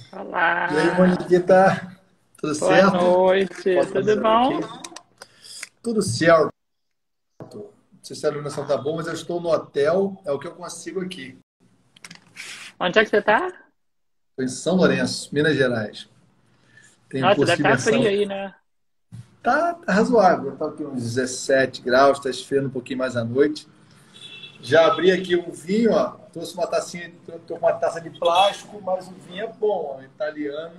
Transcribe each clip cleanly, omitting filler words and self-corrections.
E aí, Olá, Moniquita, tudo boa certo? noite, Posso tudo fazer aqui? bom? Tudo certo. Não sei se a iluminação tá boa, mas eu estou no hotel, é o que eu consigo aqui. Onde é que você tá? Estou em São Lourenço, Minas Gerais. Tem um Nossa, curso deve de estar imersão. frio aí, né? Tá razoável, tá aqui uns 17 graus, tá esfriando um pouquinho mais à noite. Já abri aqui um vinho, ó. Trouxe uma tacinha, tô com uma taça de plástico, mas o vinho é bom, ó, italiano,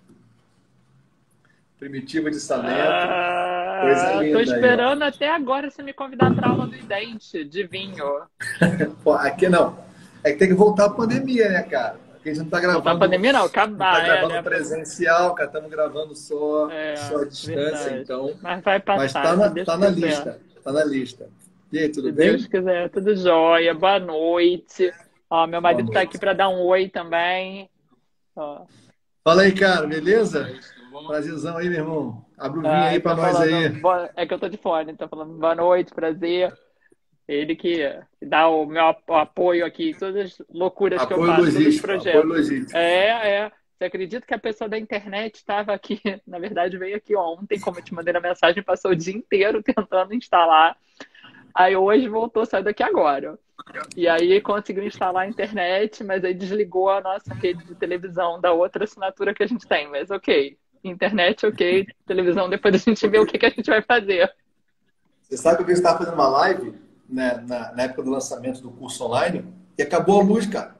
Primitiva de Salento. Coisa Tô linda aí, ó. esperando até agora você me convidar para aula do Idente, de vinho. Pô, aqui não. É que tem que voltar à pandemia, né, cara? Aqui a gente não tá Voltar a gravando, pandemia não, não tá acabar, gravando né? presencial, cara, estamos gravando só É, à distância, verdade. então. Mas vai Mas passar, se Deus tá na quiser. lista, tá na lista. E aí, tudo Se Deus bem? quiser, tudo jóia. Boa noite. Ó, meu Boa marido tá aqui noite. para dar um oi também. Ó, Fala aí, cara, beleza? Prazerzão aí, meu irmão. Abre o vinho aí ai, pra tá nós falando, aí. é que eu tô de fone, tá falando boa noite, prazer. Ele que dá o meu apoio aqui, todas as loucuras que eu faço, todos os Apoio projetos. logístico. É. Você acredita que a pessoa da internet estava aqui, na verdade veio aqui ontem, como eu te mandei na mensagem, passou o dia inteiro tentando instalar. Aí hoje voltou, saiu daqui agora. E aí conseguiu instalar a internet, mas aí desligou a nossa rede de televisão da outra assinatura que a gente tem. Mas ok, internet ok, televisão depois a gente vê o que que a gente vai fazer. Você sabe que eu estava fazendo uma live, né, na época do lançamento do curso online e acabou a luz, cara.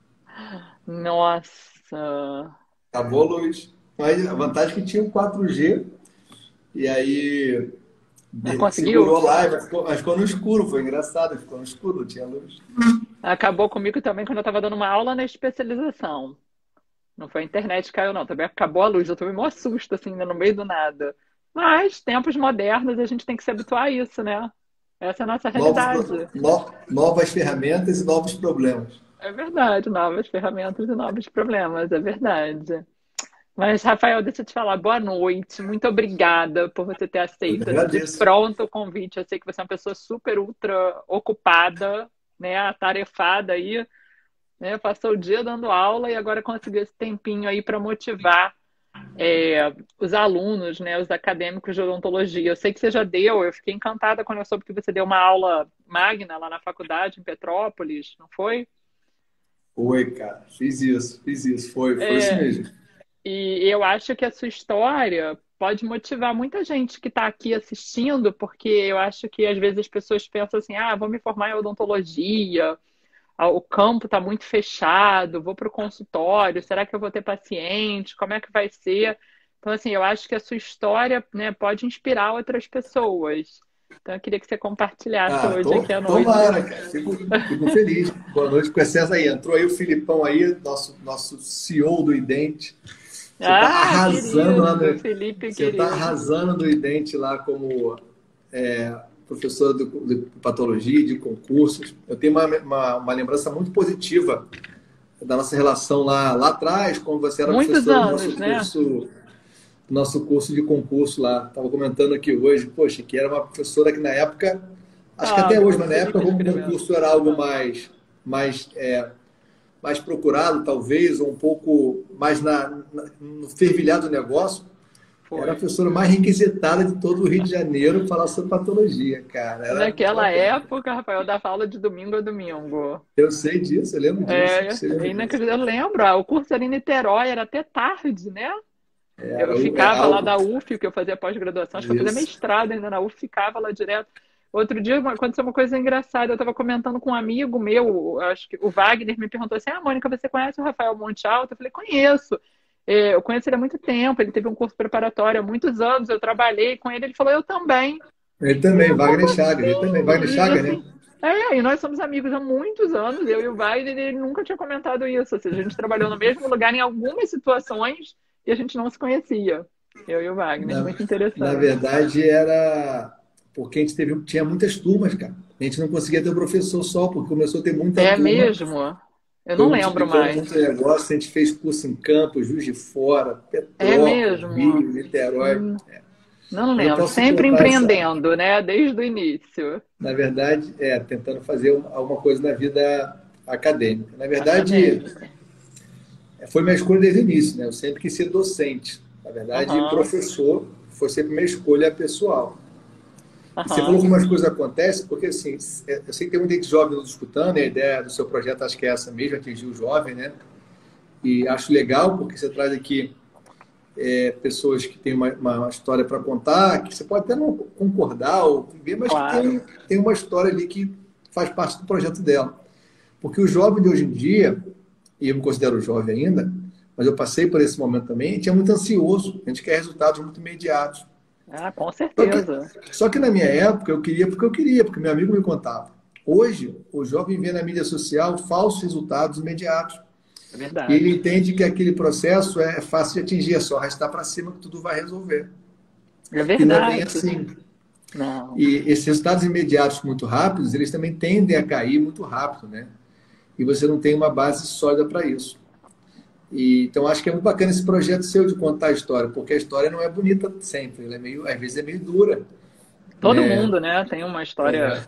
Nossa. Acabou a luz. Mas a vantagem é que tinha o 4G e aí Mas segurou conseguiu? lá, mas ficou no escuro. Foi engraçado, ficou no escuro, não tinha luz. Acabou comigo também quando eu estava dando uma aula na especialização. Não foi a internet que caiu, não. Também acabou a luz. Eu tomei mó susto, assim, no meio do nada. Mas, tempos modernos, a gente tem que se habituar a isso, né? Essa é a nossa realidade. Novas ferramentas e novos problemas. É verdade, novas ferramentas e novos problemas, é verdade. Mas, Rafael, deixa eu te falar, boa noite. Muito obrigada por você ter Eu que aceito de agradeço. pronto o convite. Eu sei que você é uma pessoa super, ultra ocupada, né? Atarefada aí, né? Passou o dia dando aula e agora conseguiu esse tempinho aí para motivar os alunos, né? Os acadêmicos de odontologia. Eu sei que você já deu, eu fiquei encantada quando eu soube que você deu uma aula magna lá na faculdade, em Petrópolis, não foi? Foi, cara, fiz isso. Foi isso É, mesmo. e eu acho que a sua história pode motivar muita gente que está aqui assistindo, porque eu acho que às vezes as pessoas pensam assim: ah, vou me formar em odontologia, o campo está muito fechado, vou para o consultório, será que eu vou ter paciente? Como é que vai ser? Então, assim, eu acho que a sua história, né, pode inspirar outras pessoas. Então, eu queria que você compartilhasse Ah, hoje aqui à noite. tomara, cara. Fico feliz. Boa noite com excesso aí. Entrou aí o Filipão aí, nosso CEO do Idente. Você tá Ah, arrasando lá querido, no, Felipe, você tá querido. arrasando no Idente lá como professor de patologia, de concursos. Eu tenho uma lembrança muito positiva da nossa relação lá atrás, quando você era Muitos professor anos, né? do nosso curso de concurso lá. Estava comentando aqui hoje, poxa, que era uma professora que na época, acho que Ah, até hoje, o mas na época, Felipe como o escreveu. concurso era algo mais, mais procurado, talvez, ou um pouco mais no fervilhado do negócio, era a Foi. professora mais requisitada de todo o Rio de Janeiro falar sobre patologia, cara. Era Naquela top. época, Rafael, eu dava aula de domingo a domingo. Eu sei disso, eu lembro disso. É, Você lembra disso? inacreditável. Eu lembro, o curso era em Niterói, era até tarde, né? Eu É ficava lá algo. da UF, que eu fazia pós-graduação, acho que eu fazia Isso. mestrado ainda na UF, ficava lá direto. Outro dia aconteceu uma coisa engraçada, eu estava comentando com um amigo meu, acho que o Wagner me perguntou assim, ah, Mônica, você conhece o Rafael Monte Alto? Eu falei, conheço. Eu conheço ele há muito tempo, ele teve um curso preparatório há muitos anos, eu trabalhei com ele, ele falou, eu também. Ele E também, eu, Wagner como Chagas, ele também. assim? Wagner E Chagas, né? assim, e nós somos amigos há muitos anos, eu e o Wagner, e ele nunca tinha comentado isso. Ou seja, a gente trabalhou no mesmo lugar em algumas situações e a gente não se conhecia. Eu e o Wagner, Na, muito na interessante. verdade, era porque a gente tinha muitas turmas, cara. A gente não conseguia ter o professor só, porque começou a ter muita É turma, mesmo? Eu foi não lembro multiplicando mais. muito negócio. A gente fez curso em Campos, Juiz de Fora, É Petrópolis, mesmo? Rio, Niterói. Hum, não Mas eu lembro. posso te Sempre contar empreendendo, né? Desde o início. na verdade, tentando fazer alguma coisa na vida acadêmica. Na verdade, Acadêmica. foi minha escolha desde o início, né? Eu sempre quis ser docente. Na verdade, Aham, professor foi sempre minha escolha pessoal. E você falou aham, como as coisas acontecem, porque assim, eu sei que tem muita gente jovem nos escutando, e a ideia do seu projeto acho que é essa mesmo, atingir o jovem, né? E acho legal, porque você traz aqui pessoas que têm uma história para contar, que você pode até não concordar ou ver, mas que claro. tem uma história ali que faz parte do projeto dela. Porque o jovem de hoje em dia, e eu me considero jovem ainda, mas eu passei por esse momento também, a gente é muito ansioso, a gente quer resultados muito imediatos. Ah, com Só que, certeza. só que na minha época eu queria, porque meu amigo me contava. Hoje, o jovem vê na mídia social falsos resultados imediatos. É E ele verdade. entende que aquele processo é fácil de atingir, é só arrastar para cima que tudo vai resolver. É E não é bem verdade. assim. Não. E esses resultados imediatos muito rápidos, eles também tendem a cair muito rápido, né? E você não tem uma base sólida para isso. Então, acho que é muito bacana esse projeto seu de contar a história, porque a história não é bonita sempre, ela é meio, às vezes é meio dura, Todo né? mundo, né, tem uma história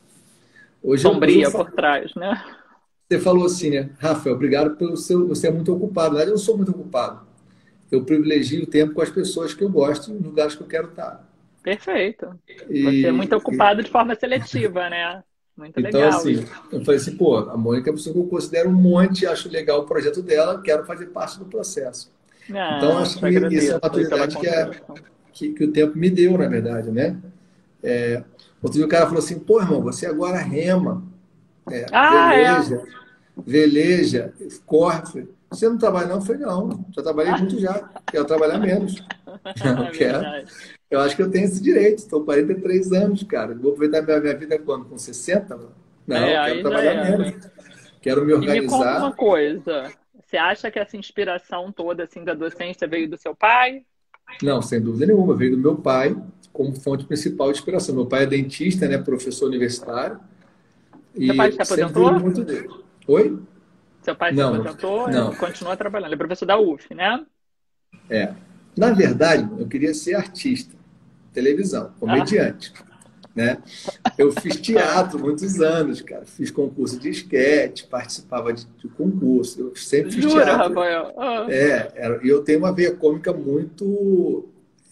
Hoje eu sombria por trás, né? você falou assim, né? Rafael, obrigado pelo seu. Você é muito ocupado. Na verdade, eu não sou muito ocupado. Eu privilegio o tempo com as pessoas que eu gosto, em lugares que eu quero estar. Perfeito. Você é muito E, ocupado de forma seletiva, né? Muito então, legal assim, isso. eu falei assim, pô, a Mônica é uma pessoa que eu considero um monte, acho legal o projeto dela, quero fazer parte do processo. Então, Ah, acho te que isso é uma agradeço aí pela maturidade consideração. que o tempo me deu, na verdade, né? Outro dia o cara falou assim, pô, irmão, você agora rema, Ah, é. veleja, veleja, corre. Eu falei, você não trabalha não? Eu falei, não, já trabalhei muito já, quero trabalhar menos. Não É quero. verdade. Eu acho que eu tenho esse direito, estou com 43 anos, cara. Vou aproveitar minha vida quando? Com 60? É, Não, quero aí já trabalhar era. menos. Quero me E me conta uma organizar. coisa. Você acha que essa inspiração toda assim da docência veio do seu pai? Não, sem dúvida nenhuma, veio do meu pai como fonte principal de inspiração. Meu pai é dentista, né, professor universitário, Seu pai e se sempre vi aposentou? muito dele. Oi? Seu pai se Não, aposentou não. e continua trabalhando. Ele é professor da UF, né? É. Na verdade, eu queria ser artista, televisão, Ah, comediante, né? Eu fiz ah. teatro muitos anos, cara. Fiz concurso de esquete, participava de concurso. Eu sempre fiz Jura, teatro. Rafael? Ah, E eu tenho uma veia cômica muito,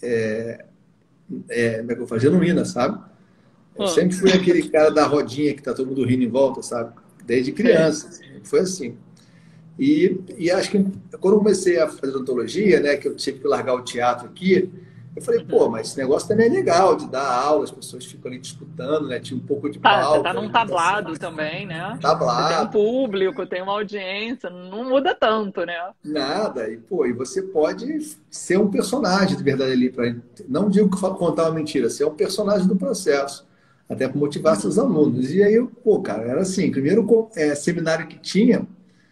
como é que eu falo? Genuína, sabe? Eu ah, sempre fui aquele cara da rodinha que tá todo mundo rindo em volta, sabe? Desde sei. criança. Foi assim. E acho que quando eu comecei a fazer odontologia, né, que eu tive que largar o teatro aqui, eu falei, pô, Uhum. mas esse negócio também é legal de dar aula, as pessoas ficam ali disputando, né? Tinha um pouco de Tá, você tá palco, num alimentação, tablado também, né? Você tem um tablado, público, tem uma audiência, não muda tanto, né? nada. E, pô, e você pode ser um personagem de verdade ali, pra, não digo que contar uma mentira, ser um personagem do processo, até para motivar seus Uhum. alunos. E aí, pô, cara, era assim, primeiro seminário que tinha,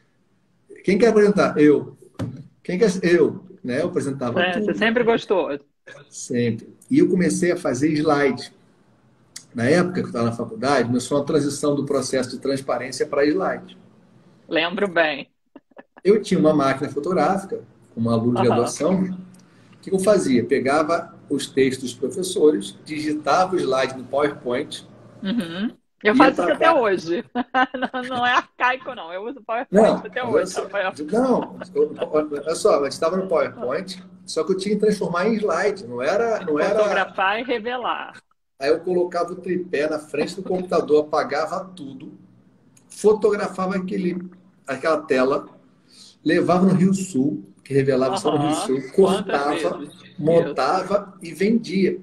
quem quer apresentar? Eu. Quem quer? Eu. Né? Eu apresentava É, você tudo, sempre gostou. sempre. E eu comecei a fazer slide. Na época que eu estava na faculdade, começou uma transição do processo de transparência para slide. Lembro bem. Eu tinha uma máquina fotográfica, como aluno de Aham. graduação. O que eu fazia? Pegava os textos dos professores, digitava o slide no PowerPoint, Uhum. Eu ia faço para isso até cá. hoje. Não, não é arcaico, não. Eu uso PowerPoint Não, até olha hoje, só. Rafael. Não, olha só, eu estava no PowerPoint, só que eu tinha que transformar em slide, não era. Fotografar e revelar. Aí eu colocava o tripé na frente do computador, apagava tudo, fotografava aquela tela, levava no Rio Sul, que revelava só no Rio Aham. Sul, Quantas cortava, vezes? Isso. montava e vendia.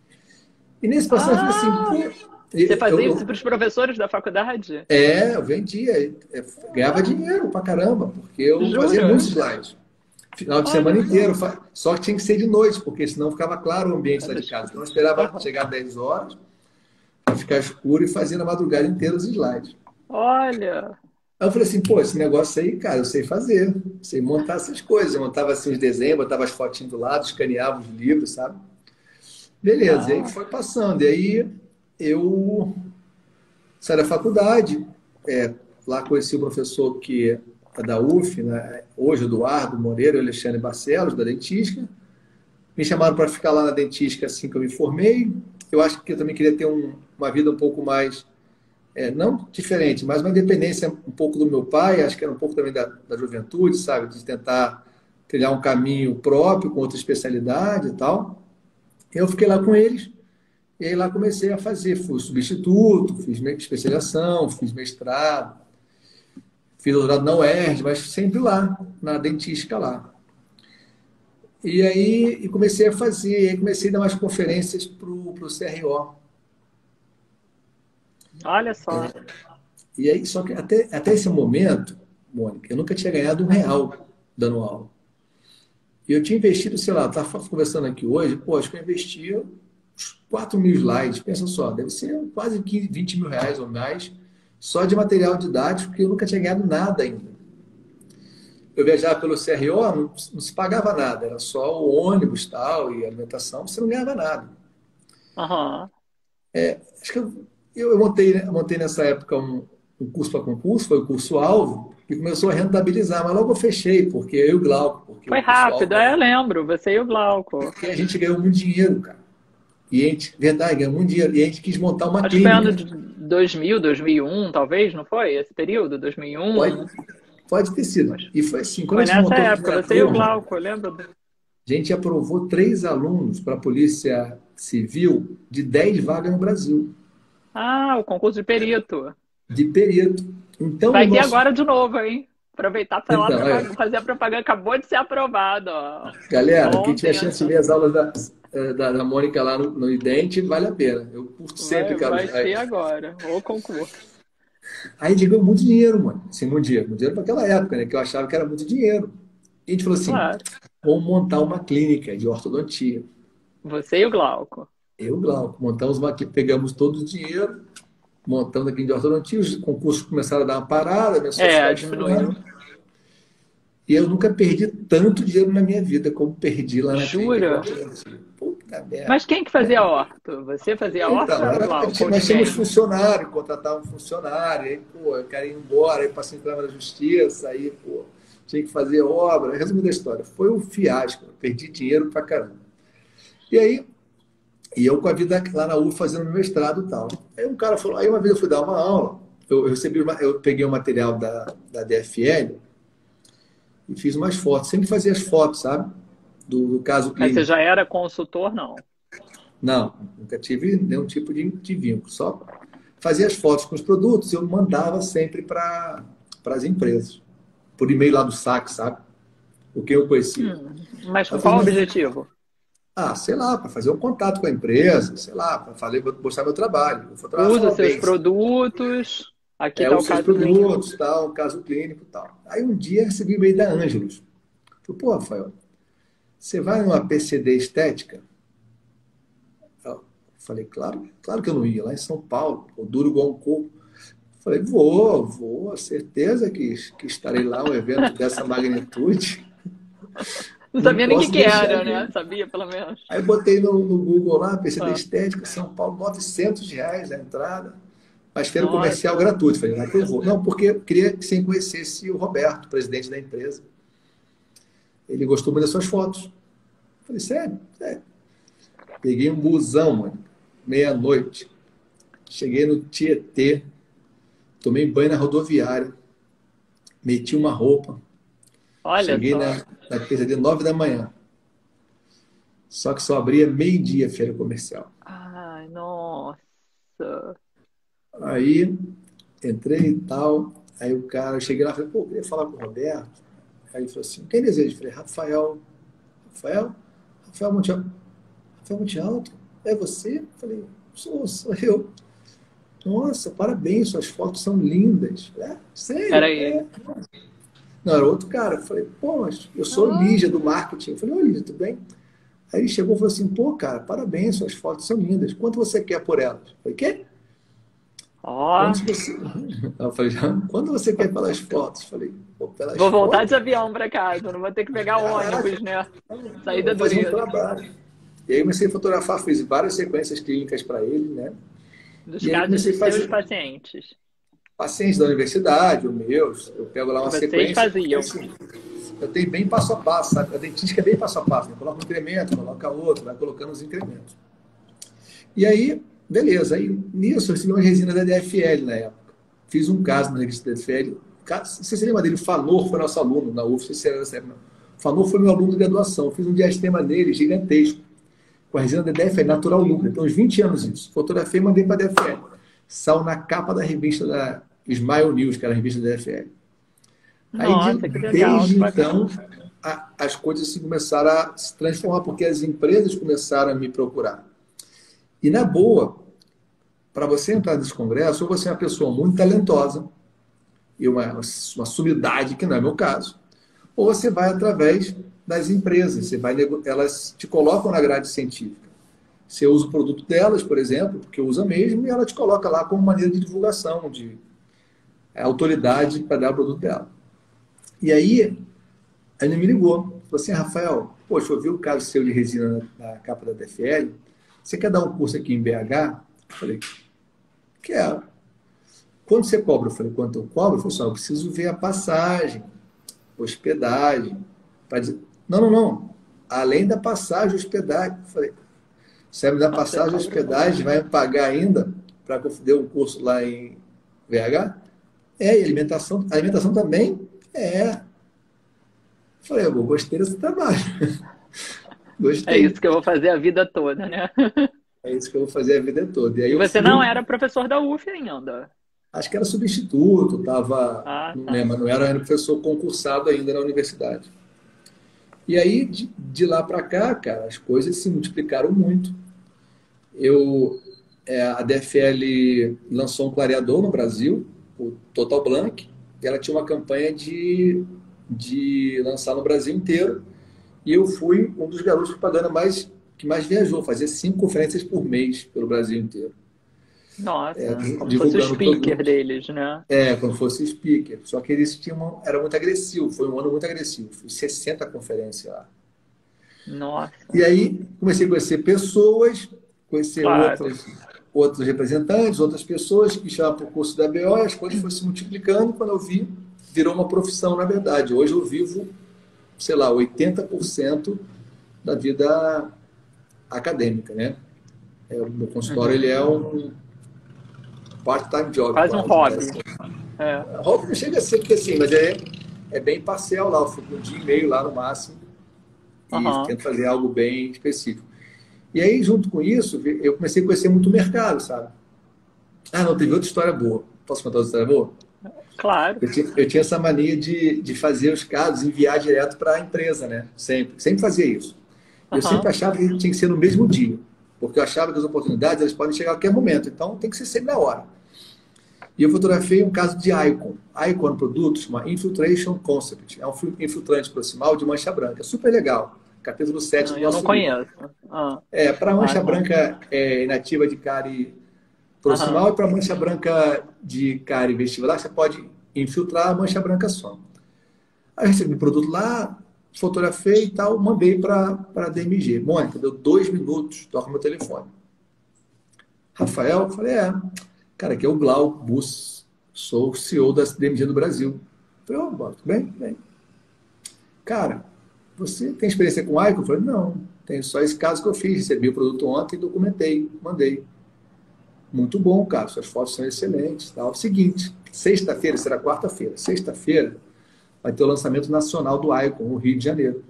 E nesse processo eu falei assim, Ah, pô, você fazia isso para eu, os professores da faculdade? eu vendia, ganhava dinheiro pra caramba, porque eu fazia muitos Jura? slides. Final de Olha semana inteiro, só. só que tinha que ser de noite, porque senão ficava claro o ambiente lá de casa. Então eu esperava Aham. chegar às 10 horas, para ficar escuro e fazia na madrugada inteira os slides. Olha. Aí eu falei assim, pô, esse negócio aí, cara, eu sei fazer, sei montar essas coisas. Eu montava assim os desenhos, botava as fotinhas do lado, escaneava os livros, sabe? Beleza, e aí Ah. foi passando. E aí eu saí da faculdade, é, lá conheci o professor que é da UF, né? Hoje, Eduardo Moreira e Alexandre Barcelos, da Dentística. Me chamaram para ficar lá na Dentística assim que eu me formei. Eu acho que eu também queria ter uma vida um pouco mais não diferente, mas uma independência um pouco do meu pai, acho que era um pouco também da juventude, sabe? De tentar trilhar um caminho próprio, com outra especialidade e tal. Eu fiquei lá com eles, e aí lá comecei a fazer. Fui substituto, fiz minha especialização, fiz mestrado, fiz doutorado na UERJ, mas sempre lá, na dentística lá. E aí comecei a fazer, e aí comecei a dar umas conferências para o CRO. Olha só. E aí, só que até esse momento, Mônica, eu nunca tinha ganhado R$ 1 dando aula. E eu tinha investido, sei lá, estava conversando aqui hoje, pô, acho que eu investi uns 4 mil slides, pensa só, deve ser quase 15, 20 mil reais ou mais, só de material didático, porque eu nunca tinha ganhado nada ainda. Eu viajava pelo CRO, não se pagava nada, era só o ônibus tal, e alimentação, você não ganhava nada. Aham. Acho que eu montei nessa época um curso para concurso, foi o curso-alvo, e começou a rentabilizar, mas logo eu fechei, porque eu e o Glauco, porque Foi o curso-alvo, rápido, eu lembro, você e o Glauco. porque a gente ganhou muito dinheiro, cara. E a gente, verdade, ganhou muito dinheiro. E a gente quis montar uma Acho que foi ano clínica. de 2000, 2001, talvez, não foi? Esse período, 2001. Pode, pode ter sido. E foi assim, quando Foi a gente nessa montou a época, primeira você e o turma, Glauco, eu lembro. a gente aprovou 3 alunos para a Polícia Civil de 10 vagas no Brasil, Ah, o concurso de perito. de perito. Então, o Vai ter nosso. agora de novo, hein? Aproveitar para lá Então, fazer a propaganda. Acabou de ser aprovado, ó. galera, quem tiver Ontem, chance de ver as aulas da Mônica lá no IDENTE, vale a pena. Eu curto sempre, cara. vai ter agora, o concurso. Aí a gente ganhou muito dinheiro, mano. Assim, muito dinheiro para aquela época, né? Que eu achava que era muito dinheiro. E a gente falou assim: Claro. vamos montar uma clínica de ortodontia. Você e o Glauco. Eu, Glauco, montamos uma aqui, pegamos todo o dinheiro, montamos aqui de ortodontia, os concursos começaram a dar uma parada, minha sociedade foi lá. Diminuiu. E eu nunca perdi tanto dinheiro na minha vida como perdi lá na clínica de Jura? ortodontia. Puta merda. Mas quem que fazia orto? Você fazia orto ou Então, era o Glauco? Ou nós tínhamos ninguém? funcionário, contratar um funcionário, aí, pô, eu quero ir embora, aí passei entrar na justiça, aí, pô, tinha que fazer obra. Resumindo a história, foi um fiasco, eu perdi dinheiro pra caramba. E aí, e eu com a vida lá na UF fazendo meu mestrado e tal. Aí um cara falou, aí uma vez eu fui dar uma aula, eu peguei o material da DFL e fiz umas fotos, sempre fazia as fotos, sabe? Do caso Mas você clínico. já era consultor, não? Não, nunca tive nenhum tipo de vínculo, só fazia as fotos com os produtos e eu mandava sempre para as empresas, por e-mail lá do saque, sabe? O que eu conhecia. Mas Eu com fiz qual uma, objetivo? sei lá, para fazer um contato com a empresa, sei lá, para mostrar meu trabalho. O fotógrafo Usa fala os seus bem, produtos. Aqui está o os seus caso clínico. produtos, tal, caso clínico e tal. Aí um dia eu recebi um e-mail da Ângelos. Falei, pô, Rafael, você vai numa PCD estética? Eu falei, claro que eu não ia, lá em São Paulo, pô, duro igual um coco. Falei, vou, certeza que estarei lá, um evento dessa magnitude. Não Não sabia nem o que posso que deixar era, de né? ir. Sabia, pelo menos. Aí botei no Google lá, PCD Ah, Estética, São Paulo, R$ 900 a entrada. Mas feira comercial nossa. gratuito. Falei, lá que eu vou. Não, porque eu queria que você conhecesse o Roberto, presidente da empresa. Ele gostou muito das suas fotos. Falei, sério? Sério. Peguei um busão, mano, meia-noite. Cheguei no Tietê, tomei banho na rodoviária, meti uma roupa, Olha cheguei só. na PCD 9 da manhã. Só que só abria meio-dia a feira comercial. Ai, nossa. Aí entrei e tal. Aí o cara, eu cheguei lá e falei, pô, eu queria falar com o Roberto. Aí ele falou assim, quem deseja? Eu falei, Rafael, Rafael Monte Alto. Rafael Monte Alto? É você? Eu falei, sou eu. Nossa, parabéns, suas fotos são lindas. Era Sério? ele. Não, era outro cara. Eu falei, pô, mas eu sou Ah, Lígia do marketing. Eu falei, oi Lígia, tudo bem? Aí ele chegou e falou assim, pô, cara, parabéns, suas fotos são lindas. Quanto você quer por elas? Eu falei, quê? ó, Quanto você... Eu falei, quanto você quer pelas fotos? Eu falei, pô, pelas vou voltar de fotos? avião para casa. Não vou ter que pegar Caraca, ônibus, né? eu Saída vou fazer um dureza. trabalho. E aí comecei a fotografar, fiz várias sequências clínicas para ele, né? Dos E aí casos comecei a dos seus fazer pacientes. pacientes da universidade, os meus, eu pego lá Que uma vocês sequência, porque faziam. assim, eu tenho bem passo a passo, sabe? A dentística é bem passo a passo, né? Coloca um incremento, coloca outro, vai colocando os incrementos. E aí beleza. Aí, nisso, eu recebi uma resina da DFL na época. Fiz um caso na revista da DFL. Você se lembra dele? O Fanor foi nosso aluno na UF, se era dessa época. O Fanor foi meu aluno de graduação. Fiz um diastema dele gigantesco, com a resina da DFL, Natural Lucra. Então, uns 20 anos isso. Fotografei e mandei para a DFL. Saiu na capa da revista da Smile News, que era a revista da DFL. Aí, Nossa, que legal, que desde bacana. então, as coisas assim, começaram a se transformar, porque as empresas começaram a me procurar. E, na boa, para você entrar nesse congresso, ou você é uma pessoa muito talentosa, e uma sumidade, que não é meu caso, ou você vai através das empresas, elas te colocam na grade científica. Você usa o produto delas, por exemplo, porque usa mesmo, e ela te coloca lá como maneira de divulgação, de autoridade para dar o produto dela. E aí, a ele me ligou, falou assim, Rafael, poxa, eu vi o caso seu de resina na capa da DFL, você quer dar um curso aqui em BH? Eu falei, quero. Quando você cobra? Eu falei, quanto eu cobro? Eu falei, só, eu preciso ver a passagem, hospedagem. Para dizer, não, não, não. Além da passagem, hospedagem. Eu falei, você vai me dar Nossa, passagem, cobra muito. hospedagem, vai me pagar ainda para que eu dê um curso lá em VH? É, e alimentação. Alimentação também? É. Eu falei, eu gostei desse trabalho. É isso Gostei. que eu vou fazer a vida toda, né? É isso que eu vou fazer a vida toda. E aí E eu você não fui, era professor da UF ainda. acho que era substituto, estava, Ah, não tá. lembro, não era professor concursado ainda na universidade. E aí, de lá para cá, cara, as coisas se multiplicaram muito. Eu, a DFL lançou um clareador no Brasil, o Total Blanc, e ela tinha uma campanha de lançar no Brasil inteiro. E eu fui um dos garotos de propaganda que mais viajou, fazia 5 conferências por mês pelo Brasil inteiro, Nossa, como se fosse o divulgando o speaker produto. deles, né? Como fosse speaker. Só que eles tinham era muito agressivo, foi um ano muito agressivo. Fiz 60 conferências lá. E Nossa, aí comecei a conhecer pessoas, conhecer claro. outros representantes, outras pessoas que estavam para o curso da BO, e as coisas foram se multiplicando. Quando eu vi, virou uma profissão, na verdade. Hoje eu vivo, sei lá, 80% da vida acadêmica, né? O meu consultório ele Uhum. é um part-time job, Quase um quase, né? hobby. É. Hobby não chega a ser porque assim, mas é bem parcial lá. Eu fico um dia e meio lá no máximo e Aham. tento fazer algo bem específico. E aí, junto com isso, eu comecei a conhecer muito o mercado, sabe? Ah, não, teve outra história boa. Posso contar outra história boa? Claro. Eu tinha essa mania de fazer os casos, enviar direto para a empresa, né? Sempre fazia isso. Eu sempre Aham. achava que tinha que ser no mesmo dia, porque eu achava que as oportunidades elas podem chegar a qualquer momento, então tem que ser sempre na hora. E eu fotografei um caso de Icon. Icon é um produto, chama Infiltration Concept. É um infiltrante proximal de mancha branca. Super legal. Capítulo 7 Não, do eu não nosso livro. conheço. Ah, Para ah, mancha tá. branca inativa de cárie proximal Aham. e para mancha branca de cárie vestibular, você pode infiltrar a mancha branca só. Aí eu recebi o produto lá, fotografei e tal, mandei para a DMG. Mônica, deu 2 minutos, toca meu telefone. Rafael, falei, cara, aqui é o Glauco Bus, sou o CEO da DMG do Brasil. Falei, tudo bem? Bem. Cara, você tem experiência com Icon? Eu falei, não, tenho só esse caso que eu fiz, recebi o produto ontem, documentei, mandei. Muito bom, cara, suas fotos são excelentes. Tal. Seguinte, sexta-feira, será quarta-feira, sexta-feira vai ter o lançamento nacional do Icon, no Rio de Janeiro.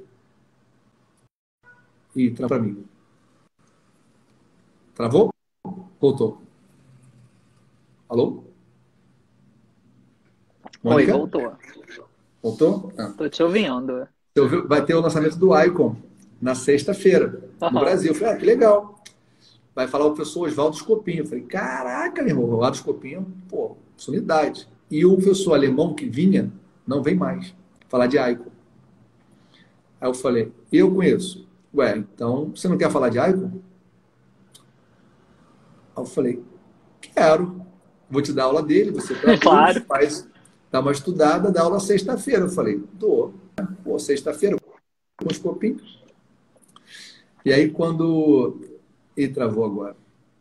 E para mim. Travou? Voltou. Alô? Oi, Mônica? voltou. Voltou? Ah. Tô te ouvindo. Vai ter o lançamento do Icon na sexta-feira, no Aham. Brasil. Eu falei, que legal. Vai falar o professor Oswaldo Scopinho. Eu falei, caraca, meu irmão, Oswaldo Scopinho, pô, sumidade. E o professor alemão que vinha, não vem mais falar de Icon. Aí eu falei, eu conheço. Ué, então você não quer falar de Icon? Aí eu falei, quero. Vou te dar aula dele, você traduz, Claro. dá uma estudada, dá aula sexta-feira. Eu falei, dou. Pô, sexta-feira, com os copinhos. E aí quando... Ih, travou agora.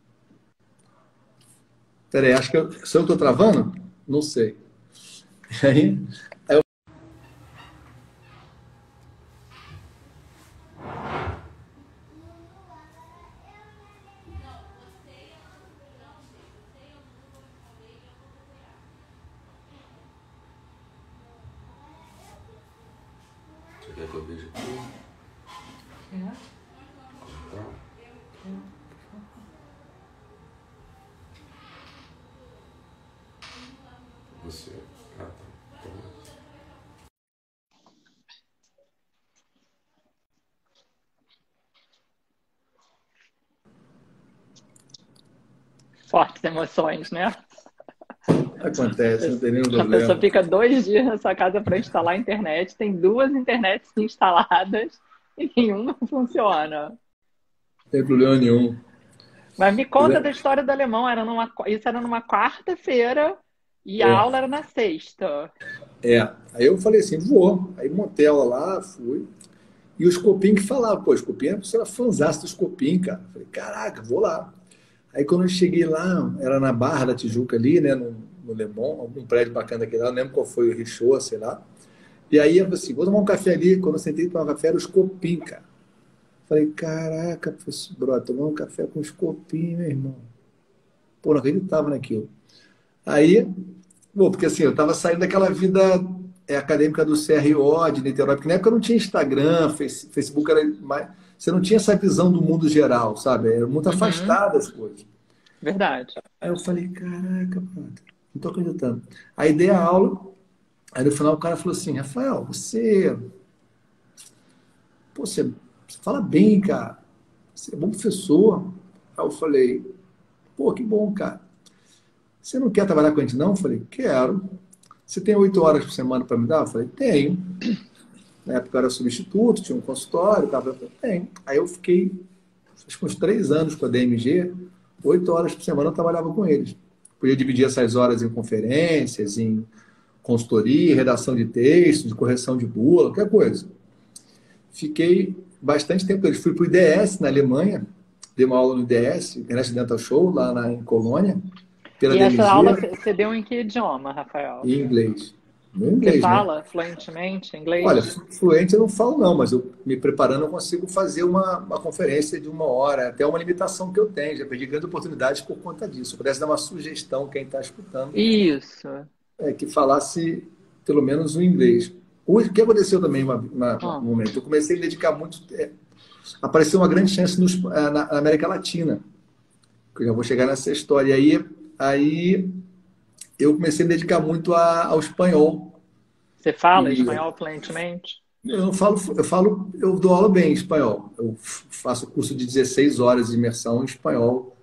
Peraí, acho que se eu estou travando? Não sei. E aí, Quer que eu veja aqui? É. Tá. Você. Ah, tá. Fortes emoções, né? Acontece, não tem nenhum A pessoa problema. fica 2 dias na sua casa para instalar a internet, tem 2 internets instaladas e nenhuma funciona. Não tem problema nenhum. Mas me conta da história do alemão. Isso era numa quarta-feira e a É, aula era na sexta. é. Aí eu falei assim, vou. Aí montei ela lá, fui. E o Scopim que falava, pô, Scopim, a pessoa era fãzaça do Scopim, cara. Falei, caraca, vou lá. Aí quando eu cheguei lá, era na Barra da Tijuca ali, né, no Leblon, algum prédio bacana daquele lá, não lembro qual foi o Richoa, sei lá. E aí eu falei assim, vou tomar um café ali. Quando eu sentei para tomar um café, era o Scopim, cara. Falei, caraca, professor, brother, tomar um café com o Scopim, meu irmão. Pô, não acreditava naquilo. Aí, bom, porque assim, eu estava saindo daquela vida acadêmica do CRO de Niterói, porque na época não tinha Instagram, Facebook era mais. Você não tinha essa visão do mundo geral, sabe? Era muito Uhum, afastado das coisas. verdade. Aí eu falei, caraca, brother, não tô acreditando. Aí dei a aula, aí no final o cara falou assim, Rafael, você fala bem, cara. Você é bom professor. Aí eu falei, pô, que bom, cara. Você não quer trabalhar com a gente, não? Eu falei, quero. Você tem 8 horas por semana para me dar? Eu falei, tenho. Na época eu era substituto, tinha um consultório, tava. Eu falei, tenho. Aí eu fiquei, acho que uns 3 anos com a DMG, 8 horas por semana eu trabalhava com eles. Podia dividir essas horas em conferências, em consultoria, redação de texto, de correção de bula, qualquer coisa. Fiquei bastante tempo. Eu fui para o IDS, na Alemanha, dei uma aula no IDS, Internet Dental Show, em Colônia, pela E essa aula DMG, você deu em que idioma, Rafael? em inglês. No Você inglês, né? fala fluentemente Olha, inglês? fluente eu não falo não, mas eu me preparando eu consigo fazer uma conferência de 1 hora, até uma limitação que eu tenho. Já perdi grandes oportunidades por conta disso. Se eu pudesse dar uma sugestão quem está escutando, Isso. que falasse pelo menos o inglês. O que aconteceu também um Ah, momento? Eu comecei a me dedicar muito. Apareceu uma grande chance na América Latina, que eu já vou chegar nessa história. E aí eu comecei a me dedicar muito ao espanhol. você fala E espanhol fluentemente? eu não falo, eu dou aula bem em espanhol. Eu faço curso de 16 horas de imersão em espanhol.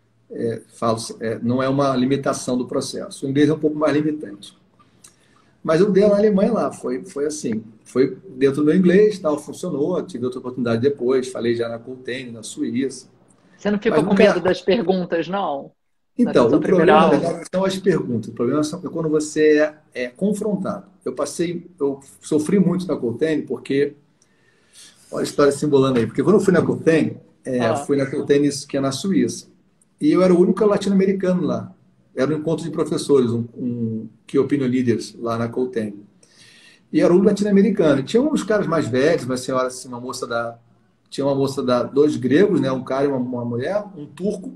Não é uma limitação do processo. O inglês é um pouco mais limitante. Mas eu dei na Alemanha lá, foi assim. Foi dentro do inglês, tal, funcionou. Tive outra oportunidade depois, falei já na Coltene, na Suíça. Você não Mas ficou não com me. medo das perguntas, não? Nessa Então, sua o primeira problema, na aula? verdade, são as perguntas. O problema é quando você é confrontado. Eu sofri muito na Coltene, porque. Olha a história se embolando aí. Porque quando eu fui na Coltene, Ah, fui na Coltene, que é na Suíça. E eu era o único latino-americano lá. Era um encontro de professores, um Key Opinion Leaders lá na Coltene. E era um latino-americano. Tinha uns caras mais velhos, uma senhora, assim, uma moça da. Tinha uma moça da. Dois gregos, né? Um cara e uma mulher, um turco,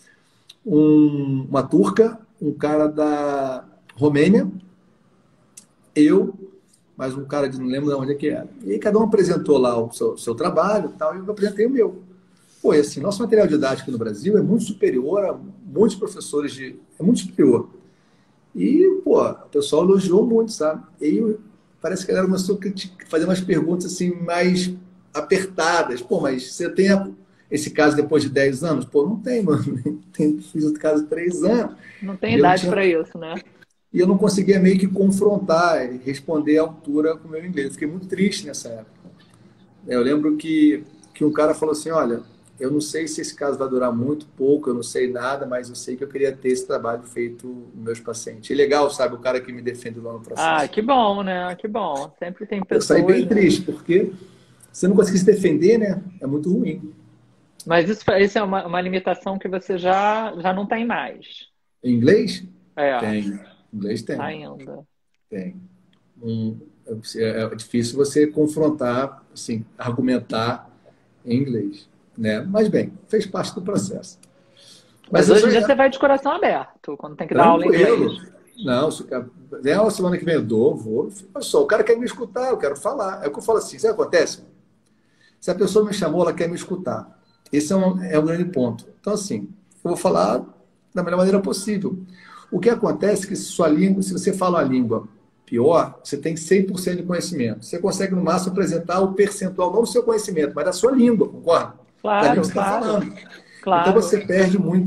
uma turca, um cara da Romênia, eu, mais um cara de não lembro de onde é que era. E aí cada um apresentou lá o seu trabalho e tal, e eu apresentei o meu. Pô, e assim, nosso material didático no Brasil é muito superior a muitos professores de. É muito superior. E, pô, o pessoal elogiou muito, sabe? E aí, parece que a galera começou a fazer umas perguntas assim mais apertadas. Pô, mas você tem esse caso depois de 10 anos? Pô, não tem, mano. Fiz o caso de 3 anos. não tem E eu não idade tinha, para isso, né? e eu não conseguia meio que confrontar, responder à altura com o meu inglês. Eu fiquei muito triste nessa época. Eu lembro que um cara falou assim, olha, eu não sei se esse caso vai durar muito, pouco, eu não sei nada, mas eu sei que eu queria ter esse trabalho feito nos meus pacientes. E legal, sabe, o cara que me defende lá no Ah, processo. que bom, né? Que bom. Sempre tem Eu saí pessoas, bem né? triste, porque se não conseguir se defender, né, é muito ruim. Mas isso é uma limitação que você já não tem mais. Em inglês? É, Tem. Em inglês tem. ainda. Tem. Um, é difícil você confrontar, assim, argumentar em inglês, né? Mas bem, fez parte do processo. Mas Mas eu hoje só em dia você vai de coração aberto, quando tem que dar aula em tranquilo, inglês. Não, se vem a semana que vem eu dou, vou. Olha só, o cara quer me escutar, eu quero falar. É o que eu falo assim, sabe o que acontece? Se a pessoa me chamou, ela quer me escutar. Esse é um grande ponto. Então, assim, eu vou falar da melhor maneira possível. O que acontece é que se você fala uma língua pior, você tem 100% de conhecimento. Você consegue, no máximo, apresentar o percentual, não do seu conhecimento, mas da sua língua, concorda? Da língua Claro, que você está claro, falando. Então, claro. você perde muito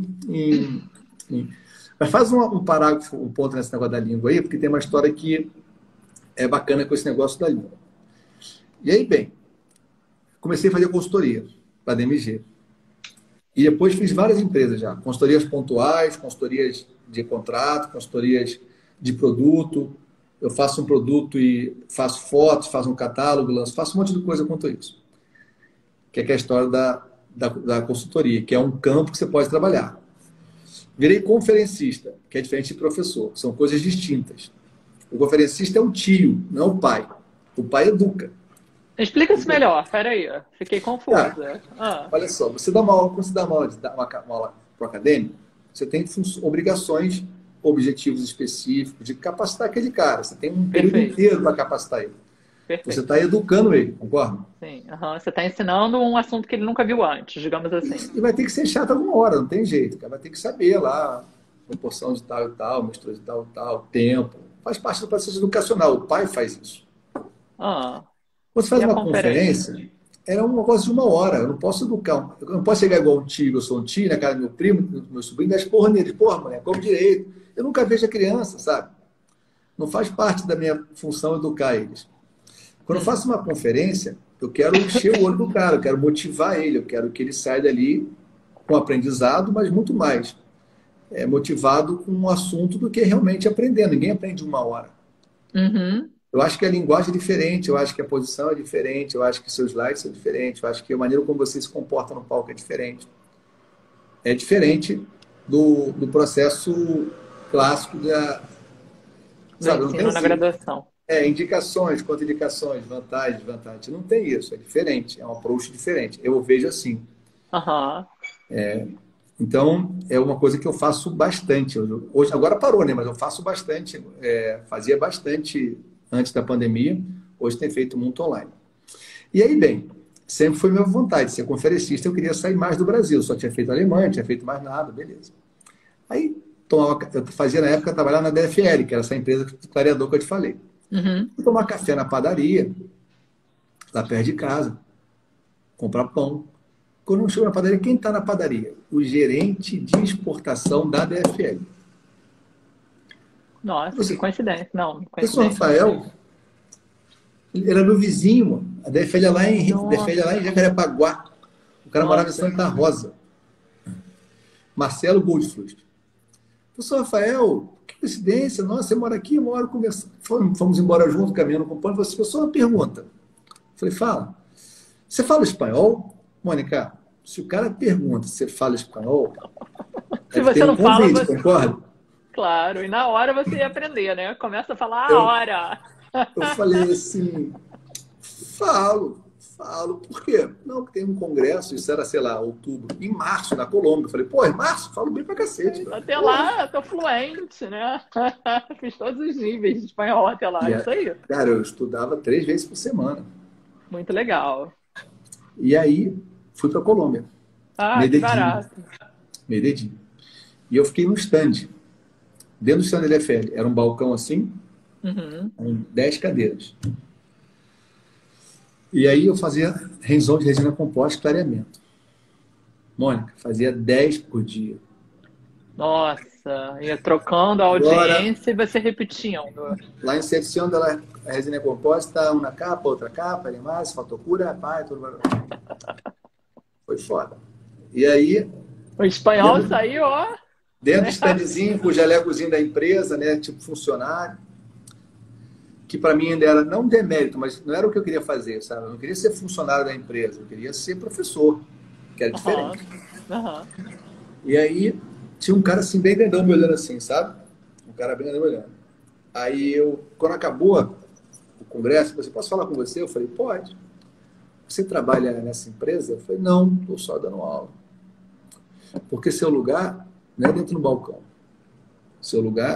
em... Mas faz um parágrafo, um ponto nesse negócio da língua aí, porque tem uma história que é bacana com esse negócio da língua. E aí, bem, comecei a fazer consultoria para a DMG. E depois fiz várias empresas já. Consultorias pontuais, consultorias de contrato, consultorias de produto. Eu faço um produto e faço fotos, faço um catálogo, lanço, faço um monte de coisa quanto a isso. Que é a história da consultoria, que é um campo que você pode trabalhar. Virei conferencista, que é diferente de professor. São coisas distintas. O conferencista é o tio, não é o pai. O pai educa. Explica isso melhor, peraí. Fiquei Cara, confusa. Ah, olha só, você dá uma aula, quando você dá uma aula para o acadêmico, você tem obrigações, objetivos específicos de capacitar aquele cara. Você tem um período perfeito, inteiro para capacitar ele. Você perfeito. está educando ele, concorda? Sim, aham. Você está ensinando um assunto que ele nunca viu antes, digamos assim. E vai ter que ser chato alguma hora, não tem jeito. O cara vai ter que saber lá, proporção de tal e tal, mistura de tal e tal, tempo. Faz parte do processo educacional. O pai faz isso. Ah, Quando você e faz a uma conferência? conferência, era um negócio de uma hora. Eu não posso educar. Eu não posso chegar igual um tio, eu sou um tio, na cara do meu primo, do meu sobrinho, das porra nele. Porra, mulher, como direito. Eu nunca vejo a criança, sabe? Não faz parte da minha função educar eles. Quando eu faço uma conferência, eu quero encher o olho do cara, eu quero motivar ele, eu quero que ele saia dali com aprendizado, mas muito mais motivado com um assunto do que realmente aprendendo. Ninguém aprende uma hora. Uhum. Eu acho que a linguagem é diferente, eu acho que a posição é diferente, eu acho que seus slides são diferentes, eu acho que a maneira como você se comporta no palco é diferente. É diferente do processo clássico da. Do Sabe, não tem ensino na assim. graduação. Indicações, contraindicações, vantagens, desvantagens. Não tem isso, é diferente, é um approach diferente. Eu vejo assim. Aham. Então, é uma coisa que eu faço bastante. Hoje, agora parou, né? Mas eu faço bastante, fazia bastante antes da pandemia. Hoje tem feito muito online. E aí, bem, sempre foi minha vontade ser conferencista. Eu queria sair mais do Brasil. Só tinha feito Alemanha, não tinha feito mais nada, beleza. Aí, eu fazia na época, trabalhar na DFL, que era essa empresa de clareador que eu te falei. Uhum. Fui tomar café na padaria, lá perto de casa, comprar pão. Quando eu chego na padaria, quem está na padaria? O gerente de exportação da DFL. Nossa, que Você, coincidência. Não, professor coincidência não Rafael, seria. ele era meu vizinho, mano. A DFL é lá em Nossa, Jacarepaguá. O cara morava em nossa. Santa Rosa. Marcelo Goldflust. Professor Rafael, que coincidência, nossa, você mora aqui, eu moro conversando. Fomos embora junto, caminhando com o pano. Falei assim, professor, uma pergunta. Falei, fala. Você fala espanhol? Mônica, se o cara pergunta se você fala espanhol, Se deve ter você um não fala, convite, você... concorda? Claro, e na hora você ia aprender, né? Começa a falar a Eu, hora. eu falei assim, falo. Por quê? Não, porque tem um congresso, isso era, sei lá, outubro, em março, na Colômbia. Eu falei, pô, em março? Falo bem pra cacete, bro. Até Porra. lá, tô fluente, né? Fiz todos os níveis de espanhol até lá, E, isso aí. cara, eu estudava 3 vezes por semana. Muito legal. E aí, fui pra Colômbia, Ah, que Medellín, barato. Medellín. E eu fiquei no stand, dentro do stand da NFL. Era um balcão assim, Uhum. com 10 cadeiras. E aí eu fazia hands-on de resina composta e clareamento. Mônica, fazia 10 por dia. Nossa, ia trocando a Agora, audiência e você repetindo. lá em secção dela, a resina é composta, uma capa, outra capa, mais, fotocura, pai, tudo. Foi foda. E aí, O espanhol dentro, saiu, ó, dentro do né? standzinho, com o jalecozinho da empresa, né, tipo funcionário, que para mim ainda era, não um demérito, mas não era o que eu queria fazer, sabe? Eu não queria ser funcionário da empresa, eu queria ser professor, que era Aham, diferente. aham. E aí, tinha um cara assim, bem grandão me olhando assim, sabe? Um cara bem grandão me olhando. Aí quando acabou o congresso, eu falei, posso falar com você? Eu falei, pode. Você trabalha nessa empresa? Eu falei, não, estou só dando aula. Porque seu lugar não é dentro do balcão. Seu lugar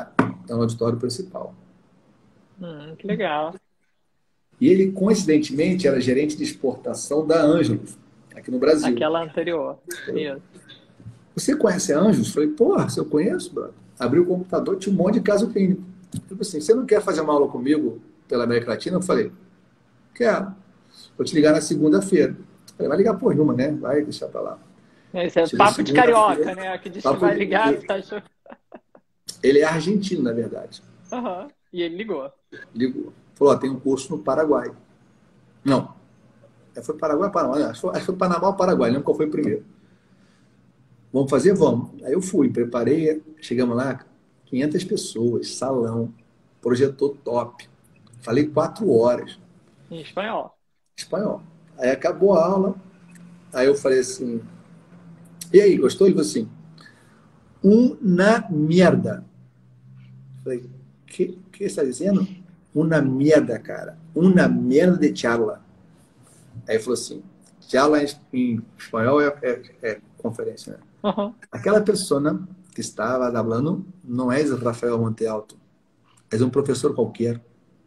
é um auditório principal. Que legal. E ele, coincidentemente, era gerente de exportação da Ângelos, aqui no Brasil. Aquela anterior. Isso. Você conhece a Ângelos? Falei, porra, se eu conheço, brother. Abri o computador, tinha um monte de caso clínico. Tipo assim, você não quer fazer uma aula comigo pela América Latina? Eu falei, quero. Vou te ligar na segunda-feira. Falei, vai ligar por nenhuma, né? Vai deixar pra lá. Esse é papo de carioca, né? Que diz que vai ligar. Tá achando... Ele é argentino, na verdade. Uhum. E ele ligou. Ligou. Falou, ó, tem um curso no Paraguai. Não. Foi Paraguai ou Panamá? Acho que foi Panamá ou Paraguai. Lembro qual foi o primeiro. Vamos fazer? Vamos. Aí eu fui, preparei. Chegamos lá, 500 pessoas, salão, projetor top. Falei 4 horas. Em espanhol. Espanhol. Aí acabou a aula. Aí eu falei assim, e aí, gostou? Ele falou assim, una mierda. Falei, que você está dizendo? Una mierda, cara. Una mierda de charla. Aí ele falou assim, charla em espanhol é conferência, né? Uhum. Aquela pessoa que estava falando não é Rafael Monte Alto. É um professor qualquer.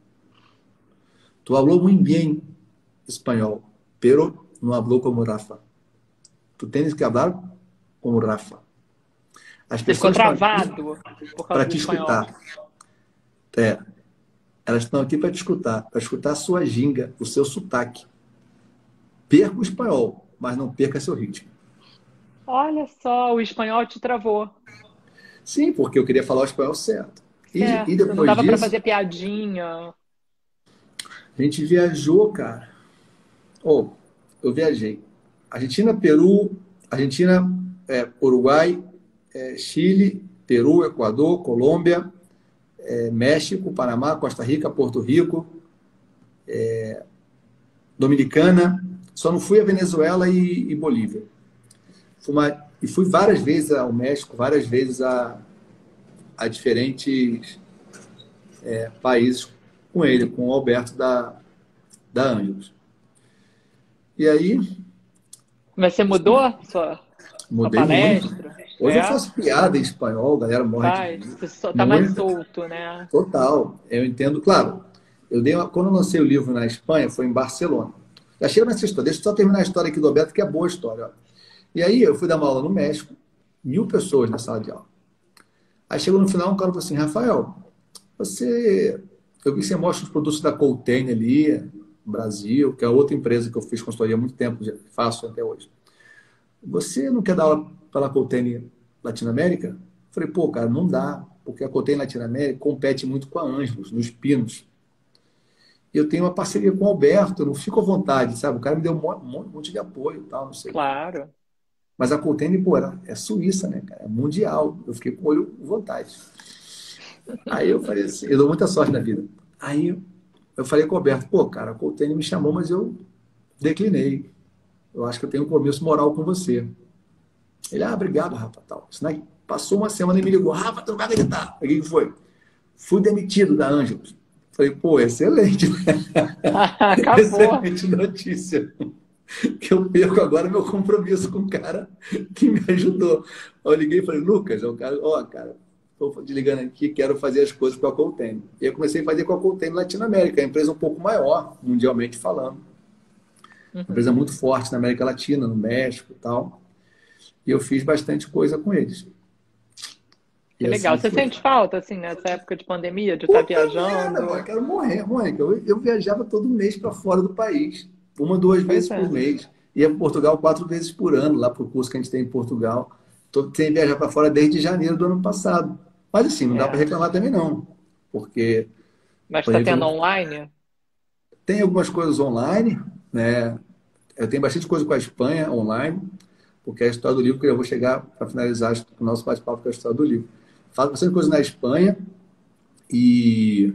Tu falou muito bem espanhol, pero não falou como Rafa. Tu tens que falar como Rafa. As Você ficou pessoas travado por causa para do te espanhol. escutar. Elas estão aqui para te escutar, para escutar a sua ginga, o seu sotaque. Perca o espanhol, mas não perca seu ritmo. Olha só, o espanhol te travou. Sim, porque eu queria falar o espanhol certo. E Não depois dava para disso, fazer piadinha. a gente viajou, cara. Eu viajei. Argentina, Peru, Uruguai, Chile, Peru, Equador, Colômbia, México, Panamá, Costa Rica, Porto Rico, Dominicana. Só não fui a Venezuela e Bolívia. Fui várias vezes ao México, várias vezes a diferentes países com ele, com o Alberto da Ângelos. E aí... Mas você mudou sua palestra? Muito. Hoje eu faço piada em espanhol, a galera morre de rir. Você tá mais solto, né? Total. Eu entendo, claro. Quando eu lancei o livro na Espanha, foi em Barcelona. Já chega nessa história. Deixa eu só terminar a história aqui do Alberto, que é boa história. Ó. E aí eu fui dar uma aula no México, 1000 pessoas na sala de aula. Aí chegou no final, um cara falou assim, Rafael, eu vi que você mostra os produtos da Coltene ali, no Brasil, que é outra empresa que eu fiz consultoria há muito tempo, já faço até hoje. Você não quer dar aula pela Coltene Latinoamérica? Eu falei, pô, cara, não dá, porque a Coltene Latinoamérica compete muito com a Ângelos, nos Pinos. E eu tenho uma parceria com o Alberto, eu não fico à vontade, sabe? O cara me deu um monte de apoio e tal, não sei. Claro. Mas a Coltene, pô, é suíça, né, cara? É mundial. Eu fiquei com o olho à vontade. Aí eu falei assim, eu dou muita sorte na vida. Aí eu falei com o Alberto, pô, cara, a Coltene me chamou, mas eu declinei. Eu acho que eu tenho um compromisso moral com você. Ele, obrigado, Rafa, tal. Passou uma semana e me ligou, Rafa, tu não vai acreditar. O que foi? Fui demitido da Ângelos. Falei, pô, excelente. Acabou. Excelente notícia. Que eu perco agora meu compromisso com o cara que me ajudou. Eu liguei e falei, Lucas, cara, estou te ligando aqui, quero fazer as coisas com a Coltene. E eu comecei a fazer com a Coltene Latinoamérica, a empresa um pouco maior, mundialmente falando. Uma empresa muito forte na América Latina, no México e tal. E eu fiz bastante coisa com eles. Que legal. Você sente falta, assim, nessa época de pandemia, de estar viajando? Eu quero morrer, Mônica. Eu viajava todo mês para fora do país. 1, 2 vezes por mês. Ia para Portugal 4 vezes por ano, lá para o curso que a gente tem em Portugal. Sem viajar para fora desde janeiro do ano passado. Mas assim, não dá para reclamar também não. Porque... Mas está tendo online? Tem algumas coisas online, né? Eu tenho bastante coisa com a Espanha online, porque é a história do livro, que eu vou chegar para finalizar o nosso bate-papo com a história do livro. Faço bastante coisa na Espanha e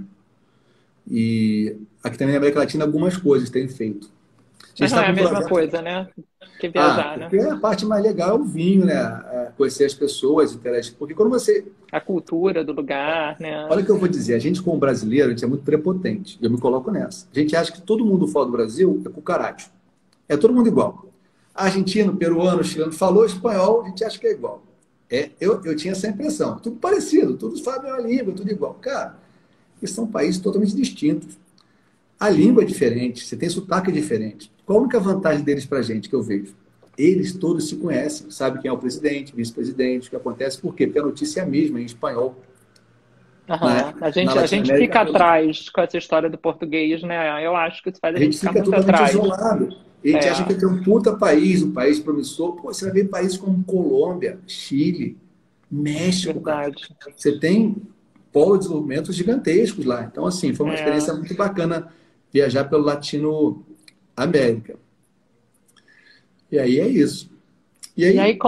aqui também na América Latina algumas coisas tenho feito. Mas não é a mesma coisa, né? Que viajar, né? Porque a parte mais legal é o vinho, né? Conhecer as pessoas, interagir. Porque quando você... A cultura do lugar, né? Olha o que eu vou dizer. A gente, como brasileiro, a gente é muito prepotente. Eu me coloco nessa. A gente acha que todo mundo fora do Brasil é cucaracho. É todo mundo igual. Argentino, peruano, chileno, falou espanhol, a gente acha que é igual. Eu tinha essa impressão. Tudo parecido, todos falam a mesma língua, tudo igual. Cara, eles são países totalmente distintos. A língua é diferente, você tem sotaque diferente. Qual a única vantagem deles para a gente que eu vejo? Eles todos se conhecem, sabem quem é o presidente, vice-presidente, o que acontece, por quê? Porque a notícia é a mesma em espanhol. Aham. Na A gente Latinoamérica, fica atrás com essa história do português, né? Eu acho que isso faz a a gente gente ficar fica muito totalmente atrás. isolado. A gente acha que É, é um puta país, um país promissor. Pô, você vai ver países como Colômbia, Chile, México, cara. verdade. Você tem polos de desenvolvimento gigantescos lá. Então, assim, foi uma É. experiência muito bacana viajar pelo Latino América. E aí é isso. E E aí, aí,